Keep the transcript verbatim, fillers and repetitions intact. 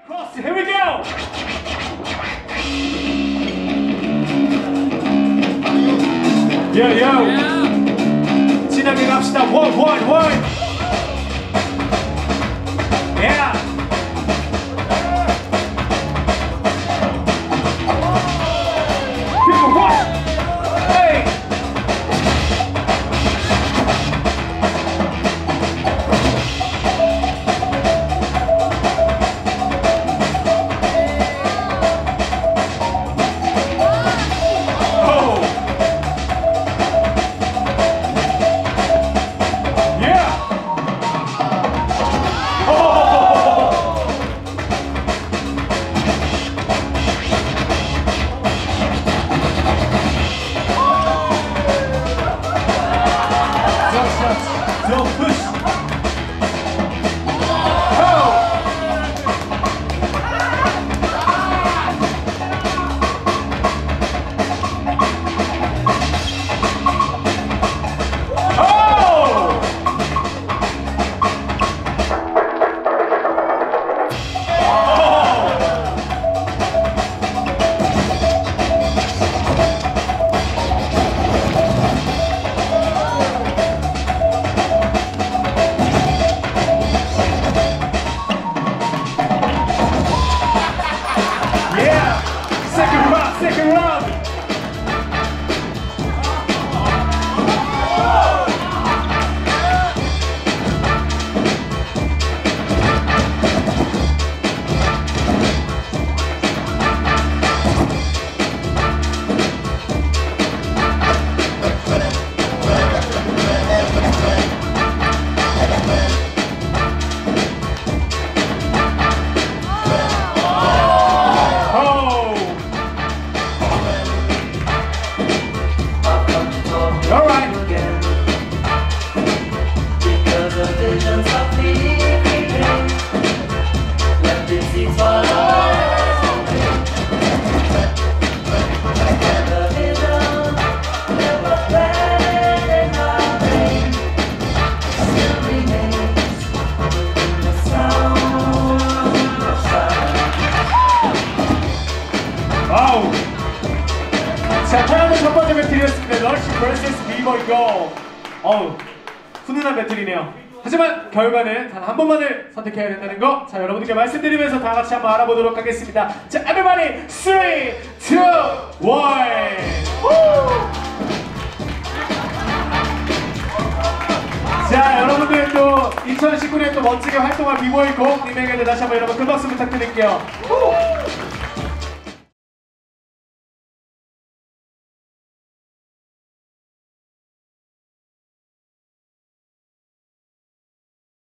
cross, here we go! Yo, yo! Yeah. 진하게 갑시다. One, one, one! Yeah! People, what? Hey! Don't push. Oh. Oh. Second round, second round. All right. Because of visions of the evening, left its seats for life. And the vision never planted in our brain still remains in the sound of silence. Oh. 자, 다음은 첫 번째 배틀이었습니다. 러쉬 vs 비보이 고. 어우, 훈훈한 배틀이네요. 하지만 결과는 단 한 번만을 선택해야 된다는 거, 자, 여러분들께 말씀드리면서 다 같이 한번 알아보도록 하겠습니다. 자, everybody, three, two, one. 자, 여러분들 또 이천십구 년 또 멋지게 활동한 비보이 고님에게도 다시 한번 여러분 큰 박수 부탁드릴게요.